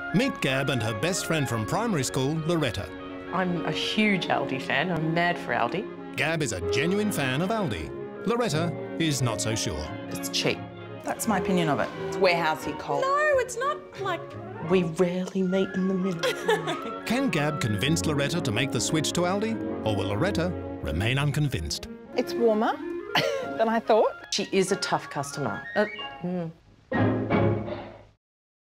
Meet Gab and her best friend from primary school, Loretta. I'm a huge ALDI fan. I'm mad for ALDI. Gab is a genuine fan of ALDI. Loretta is not so sure. It's cheap. That's my opinion of it. It's warehousey cold. No, it's not like... We rarely meet in the middle. Can Gab convince Loretta to make the switch to ALDI, or will Loretta remain unconvinced? It's warmer than I thought. She is a tough customer.